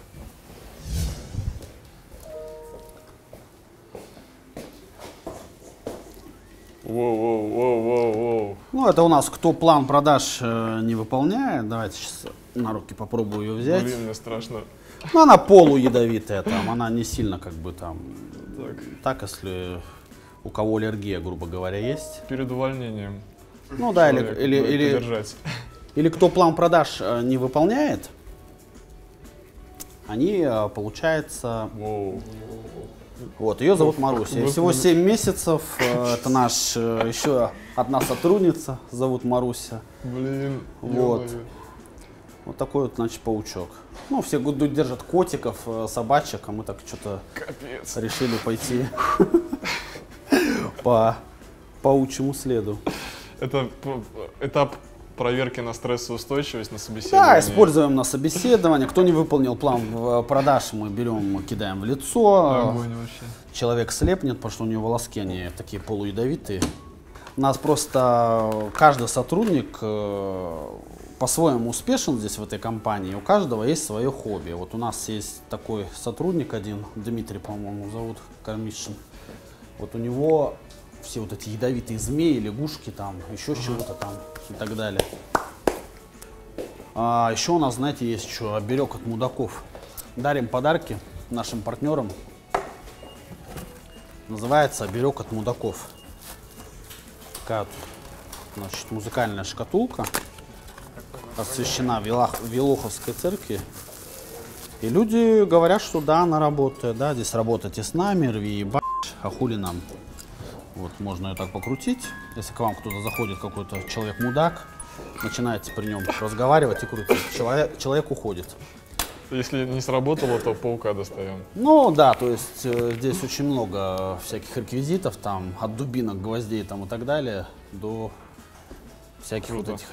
A: Воу-воу-воу-воу-воу.
B: Ну, это у нас кто план продаж не выполняет. Давайте сейчас на руки попробую ее взять.
A: Блин, мне страшно.
B: Ну, она полуядовитая, там, она не сильно как бы там.
A: Так.
B: Так, если у кого аллергия, грубо говоря, есть.
A: Перед увольнением.
B: Ну да,
A: Человек будет подержать.
B: или кто план продаж не выполняет, они, получается,
A: Воу.
B: вот, ее зовут Маруся. Ей всего 7 месяцев, это наш еще одна сотрудница, зовут Маруся.
A: Блин.
B: Вот.
A: ё-моё.
B: Вот такой вот, значит, паучок. Ну, все держат котиков, собачек, а мы так что-то
A: Капец.
B: решили пойти по паучьему следу.
A: Это этап проверки на стрессоустойчивость, на собеседование.
B: Да, используем на собеседование. Кто не выполнил план продаж, мы берем, кидаем в лицо.
A: Огонь вообще.
B: Человек слепнет, потому что у него волоски, они такие полуядовитые. У нас просто каждый сотрудник по-своему успешен здесь, в этой компании. У каждого есть свое хобби. Вот у нас есть такой сотрудник один, Дмитрий, по-моему, зовут, Кормишин. Вот у него все вот эти ядовитые змеи, лягушки там, еще чего-то там и так далее. А еще у нас, знаете, есть еще оберег от мудаков. Дарим подарки нашим партнерам. Называется оберег от мудаков. Такая вот, значит, музыкальная шкатулка, освящена в Елоховской церкви. И люди говорят, что да, она работает, да, здесь работайте с нами, рви и баш, а хули нам. Вот, можно ее так покрутить. Если к вам кто-то заходит, какой-то человек-мудак, начинаете при нем разговаривать и крутить. Человек уходит.
A: Если не сработало, то паука достаем.
B: Ну да, то есть здесь очень много всяких реквизитов, там, от дубинок, гвоздей там, и так далее, до всяких
A: Круто.
B: вот этих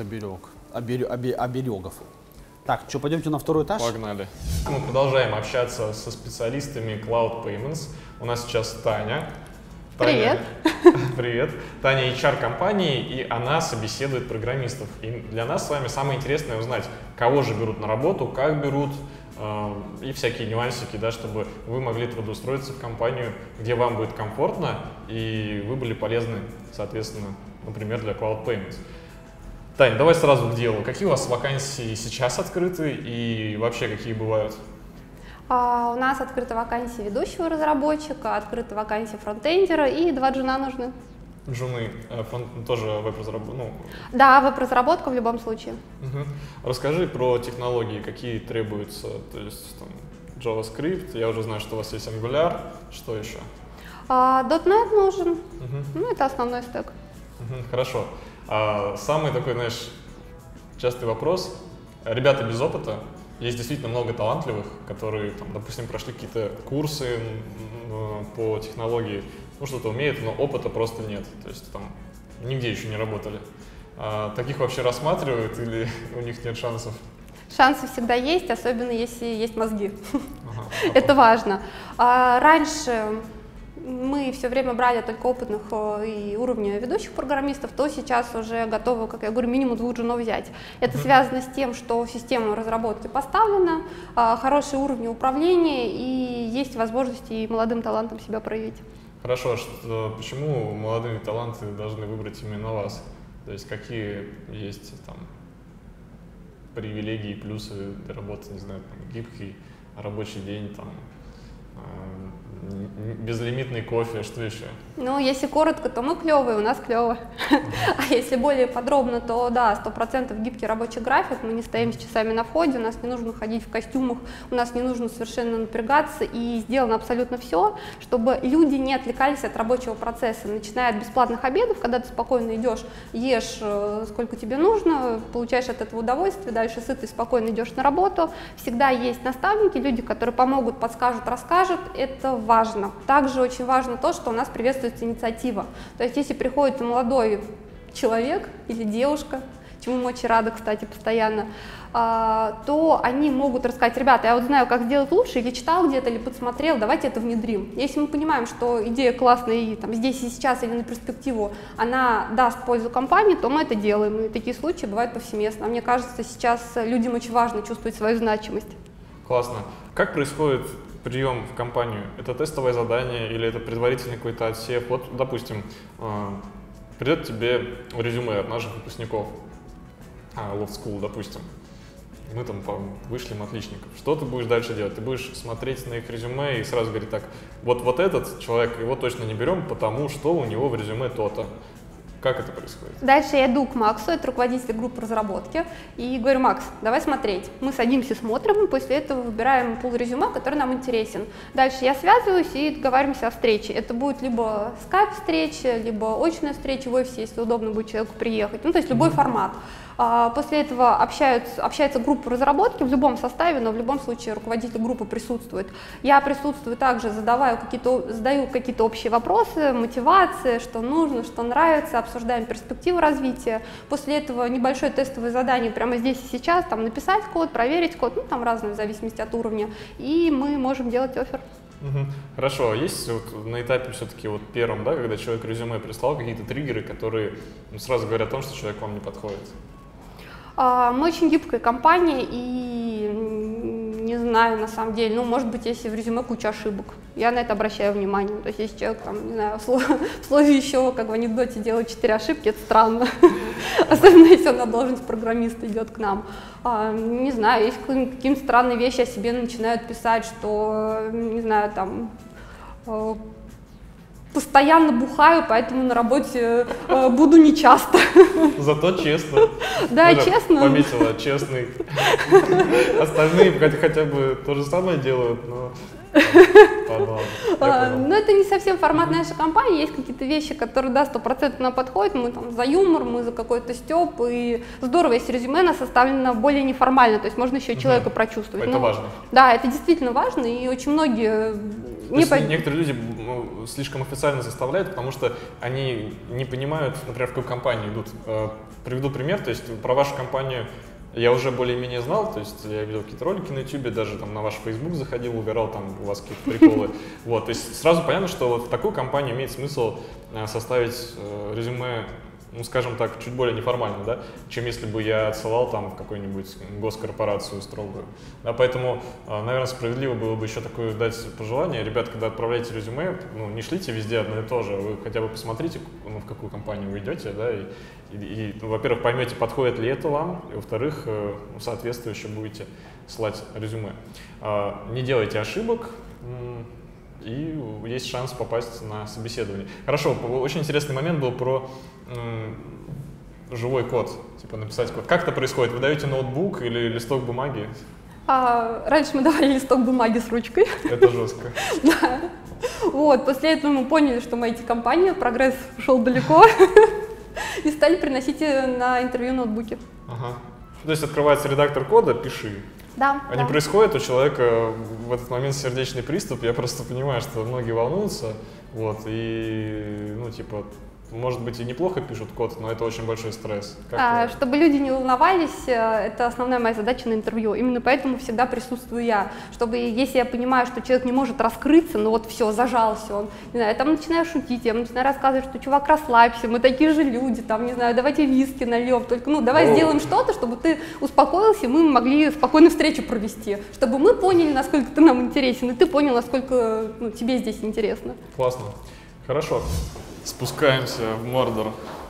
B: оберегов. Так, что, пойдемте на второй этаж?
A: Погнали. Мы продолжаем общаться со специалистами Cloud Payments. У нас сейчас Таня.
E: Привет.
A: Привет. Таня HR компании, и она собеседует программистов. И для нас с вами самое интересное узнать, кого же берут на работу, как берут, и всякие нюансики, да, чтобы вы могли трудоустроиться в компанию, где вам будет комфортно, и вы были полезны, соответственно, например, для Cloud Payments. Тань, давай сразу к делу. Какие у вас вакансии сейчас открыты и вообще какие бывают?
E: У нас открыта вакансия ведущего разработчика, открыта вакансия фронтендера и 2 джуна нужны.
A: Джуны, тоже веб-разработка? Ну.
E: Да, веб-разработка в любом случае.
A: Угу. Расскажи про технологии, какие требуются, то есть там, JavaScript, я уже знаю, что у вас есть Angular, что еще?
E: .NET нужен,
A: Угу.
E: ну это основной стек.
A: Угу. Хорошо. Самый такой, знаешь, частый вопрос. Ребята без опыта, есть действительно много талантливых, которые, там, допустим, прошли какие-то курсы по технологии, ну что-то умеют, но опыта просто нет, то есть там нигде еще не работали. Таких вообще рассматривают или у них нет шансов?
E: Шансы всегда есть, особенно если есть мозги.
A: Ага.
E: Это важно. Раньше мы все время брали только опытных и уровня ведущих программистов, то сейчас уже готовы, как я говорю, минимум 2 джунов взять. Это связано с тем, что система разработки поставлена, хорошие уровни управления и есть возможности и молодым талантам себя проявить.
A: Хорошо, почему молодые таланты должны выбрать именно вас? То есть какие есть там привилегии, плюсы для работы, не знаю, там, гибкий рабочий день, там, безлимитный кофе, что еще?
E: Ну, если коротко, то мы клевые, у нас клево. А если более подробно, то да, 100% гибкий рабочий график, мы не стоим с часами на входе, у нас не нужно ходить в костюмах, у нас не нужно совершенно напрягаться, и сделано абсолютно все, чтобы люди не отвлекались от рабочего процесса, начиная от бесплатных обедов, когда ты спокойно идешь, ешь сколько тебе нужно, получаешь от этого удовольствие, дальше сытый, спокойно идешь на работу, всегда есть наставники, люди, которые помогут, подскажут, расскажут, это важно. Также очень важно то, что у нас приветствуется инициатива. То есть если приходит молодой человек или девушка, чему мы очень рады, кстати, постоянно, то они могут рассказать: ребята, я вот знаю, как сделать лучше, или читал где-то, или подсмотрел, давайте это внедрим. Если мы понимаем, что идея классная и там, здесь и сейчас, или на перспективу, она даст пользу компании, то мы это делаем. И такие случаи бывают повсеместно. Мне кажется, сейчас людям очень важно чувствовать свою значимость.
A: Классно. Как происходит прием в компанию? Это тестовое задание или это предварительный какой-то отсев? Вот, допустим, придет тебе резюме от наших выпускников Loft School, допустим. Мы там вышлем отличников. Что ты будешь дальше делать? Ты будешь смотреть на их резюме и сразу говорить: так, вот этот человек, его точно не берем, потому что у него в резюме то-то. Как это происходит?
E: Дальше я иду к Максу, это руководитель группы разработки, и говорю: Макс, давай смотреть. Мы садимся, смотрим, и после этого выбираем пул резюме, который нам интересен. Дальше я связываюсь и договариваемся о встрече. Это будет либо скайп-встреча, либо очная встреча в офисе, если удобно будет человеку приехать. Ну, то есть любой формат. После этого общается группа разработки в любом составе, но в любом случае руководитель группы присутствует. Я присутствую также, задаю какие-то общие вопросы, мотивация, что нужно, что нравится, обсуждаем перспективу развития. После этого небольшое тестовое задание прямо здесь и сейчас, там написать код, проверить код, ну там разное в зависимости от уровня, и мы можем делать оффер.
A: Хорошо, есть вот на этапе все-таки вот первом, да, когда человек резюме прислал, какие-то триггеры, которые сразу говорят о том, что человек вам не подходит?
E: Мы очень гибкая компания, и не знаю, на самом деле, ну, может быть, если в резюме куча ошибок, я на это обращаю внимание. То есть, если человек, там, не знаю, в слове еще, как в анекдоте, делает 4 ошибки, это странно. Особенно, если он на должность программиста идет к нам. Не знаю, если какие-то странные вещи о себе начинают писать, что, не знаю, там, постоянно бухаю, поэтому на работе буду нечасто.
A: Зато честно.
E: Да, честно.
A: Пометила, честный. Остальные хотя бы то же самое делают, но...
E: Но это не совсем формат нашей компании, есть какие-то вещи, которые, да, 100% нам подходят, мы там за юмор, мы за какой-то стёб, и здорово, если резюме у нас составлено более неформально, то есть можно еще человека прочувствовать.
A: Это важно.
E: Да, это действительно важно, и очень многие...
A: Некоторые люди слишком официально заставляют, потому что они не понимают, например, в какую компанию идут. Приведу пример, то есть про вашу компанию я уже более-менее знал, то есть я видел какие-то ролики на YouTube, даже там на ваш Facebook заходил, убирал, там у вас какие-то приколы. Вот, то есть сразу понятно, что вот в такую компанию имеет смысл составить резюме, ну, скажем так, чуть более неформально, да, чем если бы я отсылал там в какую-нибудь госкорпорацию строгую. Да, поэтому, наверное, справедливо было бы еще такое дать пожелание. Ребят, когда отправляете резюме, ну, не шлите везде одно и то же, вы хотя бы посмотрите, ну, в какую компанию вы идете, да, и во-первых, поймете, подходит ли это вам, и, во-вторых, соответствующе будете слать резюме. Не делайте ошибок, и есть шанс попасть на собеседование. Хорошо, очень интересный момент был про живой код, типа написать код. Как это происходит? Вы даете ноутбук или листок бумаги?
E: Раньше мы давали листок бумаги с ручкой.
A: Это жестко.
E: Да. Вот, после этого мы поняли, что мы IT-компания, прогресс ушел далеко, и стали приносить на интервью ноутбуки.
A: Ага. То есть открывается редактор кода, пиши.
E: Да.
A: Не происходит у человека в этот момент сердечный приступ, я просто понимаю, что многие волнуются, вот, и, ну, типа, может быть, и неплохо пишут код, но это очень большой стресс.
E: Чтобы люди не волновались, это основная моя задача на интервью. Именно поэтому всегда присутствую я. Чтобы, если я понимаю, что человек не может раскрыться, ну вот все, зажался он, не знаю, я там начинаю шутить, я начинаю рассказывать, что чувак, расслабься, мы такие же люди, там, не знаю, давайте виски нальем, только, ну, давай сделаем что-то, чтобы ты успокоился, и мы могли спокойно встречу провести, чтобы мы поняли, насколько ты нам интересен, и ты понял, насколько, ну, тебе здесь интересно.
A: Классно. Хорошо. Спускаемся в Мордор.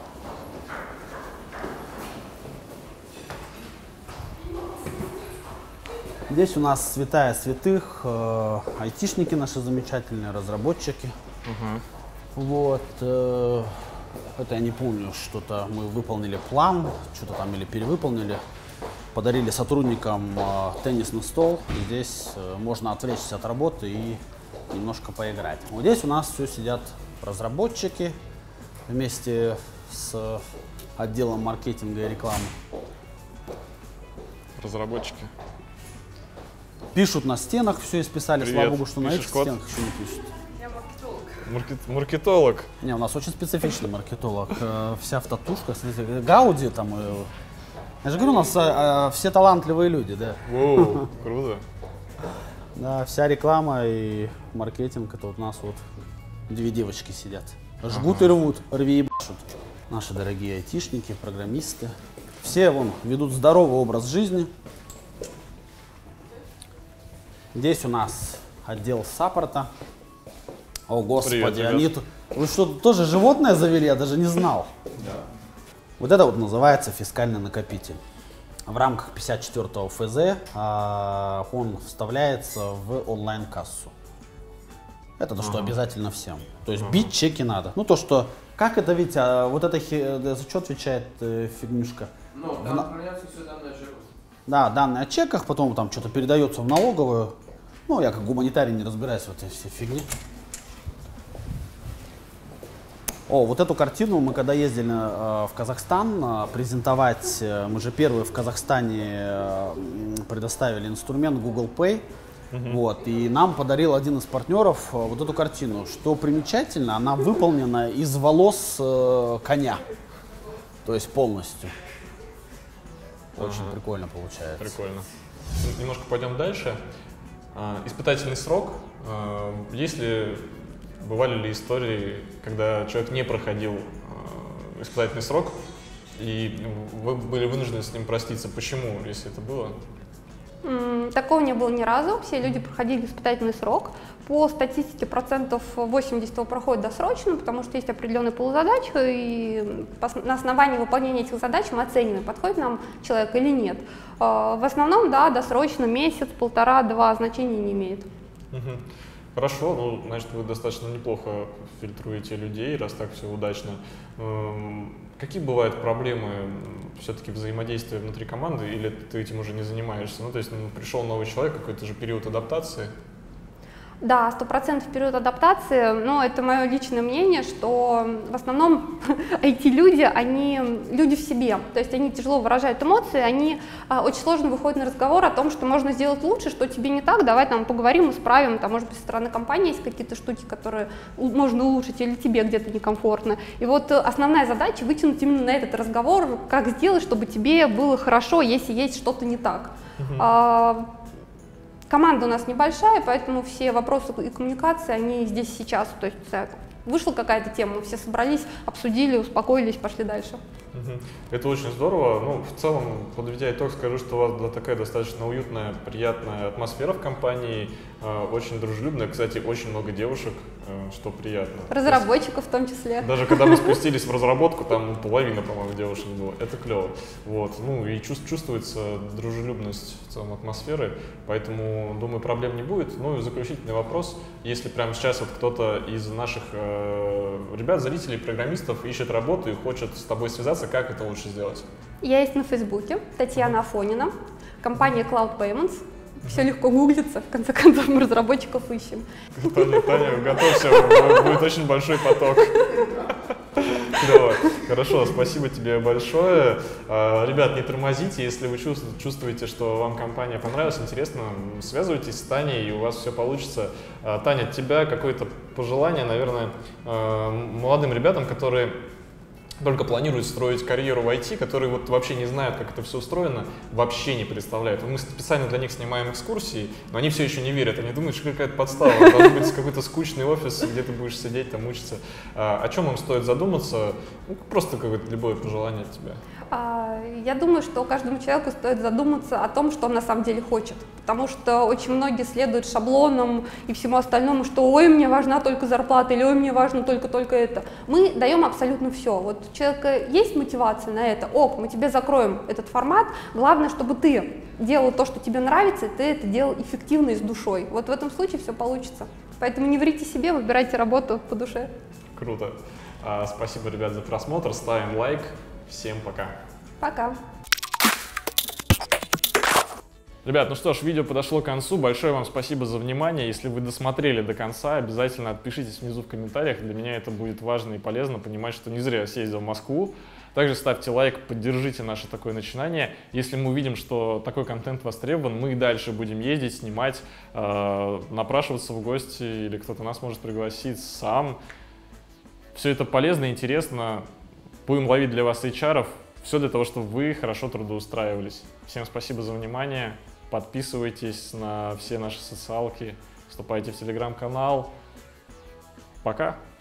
B: Здесь у нас святая святых, айтишники наши замечательные, разработчики. Вот, это я не помню, что-то мы выполнили план, что-то там или перевыполнили. Подарили сотрудникам теннисный стол, и здесь можно отвлечься от работы и немножко поиграть. Вот здесь у нас все сидят разработчики вместе с отделом маркетинга и рекламы.
A: Разработчики.
B: Пишут на стенах, все исписали.
A: Привет.
B: Слава богу, что
A: Пишешь
B: на этих
A: код?
B: стенах еще не пишут.
D: Я маркетолог.
A: Маркетолог.
B: Не, у нас очень специфичный маркетолог. Вся в татушках. Гауди там Я же говорю, у нас все талантливые люди, да.
A: Воу, круто.
B: Да, вся реклама и маркетинг, это вот у нас вот 2 девочки сидят. Жгут и рвут, рви и башут. Наши дорогие айтишники, программисты. Все вон ведут здоровый образ жизни. Здесь у нас отдел саппорта. О, господи,
A: Привет,
B: они тут... Вы что, тоже животное завели? Я даже не знал.
A: Да.
B: Вот это вот называется фискальный накопитель. В рамках 54-го ФЗ он вставляется в онлайн-кассу. Это то, что обязательно всем. То есть бить чеки надо. Ну то, что... Как это, Витя, вот это за что отвечает фигнюшка?
F: Ну, там хранятся все данные о чеках.
B: Да, данные о чеках, потом там что-то передается в налоговую. Ну, я как гуманитарий не разбираюсь в этой всей фигне. О, вот эту картину мы когда ездили в Казахстан презентовать, мы же первые в Казахстане предоставили инструмент Google Pay. Вот, и нам подарил один из партнеров вот эту картину. Что примечательно, она выполнена из волос коня. То есть полностью. Очень прикольно получается.
A: Прикольно. Немножко пойдем дальше. Испытательный срок. Если бывали ли истории, когда человек не проходил испытательный срок, и вы были вынуждены с ним проститься? Почему, если это было?
E: Такого не было ни разу. Все люди проходили испытательный срок. По статистике 80% его проходит досрочно, потому что есть определенный пул задач, и на основании выполнения этих задач мы оцениваем, подходит нам человек или нет. В основном, да, досрочно, месяц, 1,5-2 значения не имеет.
A: Хорошо, ну, значит, вы достаточно неплохо фильтруете людей, раз так все удачно. Какие бывают проблемы все-таки взаимодействия внутри команды, или ты этим уже не занимаешься? Ну, то есть пришел новый человек, какой-то же период адаптации.
E: Да, 100% период адаптации, но это мое личное мнение, что в основном IT-люди, они люди в себе, то есть они тяжело выражают эмоции, они очень сложно выходят на разговор о том, что можно сделать лучше, что тебе не так, давай там поговорим, исправим, там, может быть, со стороны компании есть какие-то штуки, которые можно улучшить, или тебе где-то некомфортно. И вот основная задача вытянуть именно на этот разговор, как сделать, чтобы тебе было хорошо, если есть что-то не так. Команда у нас небольшая, поэтому все вопросы и коммуникации, они здесь сейчас. То есть вышла какая-то тема, мы все собрались, обсудили, успокоились, пошли дальше.
A: Это очень здорово. Ну, в целом, подведя итог, скажу, что у вас такая достаточно уютная, приятная атмосфера в компании, очень дружелюбная. Кстати, очень много девушек, что приятно.
E: Разработчиков в том числе.
A: Даже когда мы спустились в разработку, там половина, по-моему, девушек было. Это клево. Вот. Ну и чувствуется дружелюбность в целом атмосферы, поэтому, думаю, проблем не будет. Ну и заключительный вопрос. Если прямо сейчас вот кто-то из наших ребят, зрителей, программистов ищет работу и хочет с тобой связаться, как это лучше сделать?
E: Я есть на Фейсбуке, Татьяна Афонина, компания Cloud Payments. Все легко гуглится, в конце концов мы разработчиков ищем.
A: Таня, готовься, будет очень большой поток. Клево. Хорошо, спасибо тебе большое. Ребят, не тормозите, если вы чувствуете, что вам компания понравилась, интересно, связывайтесь с Таней, и у вас все получится. Таня, от тебя какое-то пожелание, наверное, молодым ребятам, которые только планируют строить карьеру в IT, которые вот вообще не знают, как это все устроено, вообще не представляют. Мы специально для них снимаем экскурсии, но они все еще не верят. Они думают, что какая-то подстава. Должен быть какой-то скучный офис, где ты будешь сидеть, там учиться. О чем им стоит задуматься? Ну, просто какое-то любое пожелание от тебя.
E: Я думаю, что каждому человеку стоит задуматься о том, что он на самом деле хочет. Потому что очень многие следуют шаблонам и всему остальному, что ой, мне важна только зарплата, или ой, мне важно только это. Мы даем абсолютно все. Вот у человека есть мотивация на это, ок, мы тебе закроем этот формат. Главное, чтобы ты делал то, что тебе нравится, и ты это делал эффективно и с душой. Вот в этом случае все получится. Поэтому не врите себе, выбирайте работу по душе.
A: Круто. Спасибо, ребят, за просмотр. Ставим лайк. Всем пока.
E: Пока.
A: Ребят, ну что ж, видео подошло к концу. Большое вам спасибо за внимание. Если вы досмотрели до конца, обязательно отпишитесь внизу в комментариях. Для меня это будет важно и полезно понимать, что не зря я съездил в Москву. Также ставьте лайк, поддержите наше такое начинание. Если мы увидим, что такой контент востребован, мы и дальше будем ездить, снимать, напрашиваться в гости, или кто-то нас может пригласить сам. Все это полезно, интересно. Будем ловить для вас HR-ов. Все для того, чтобы вы хорошо трудоустраивались. Всем спасибо за внимание. Подписывайтесь на все наши социалки, вступайте в телеграм-канал. Пока!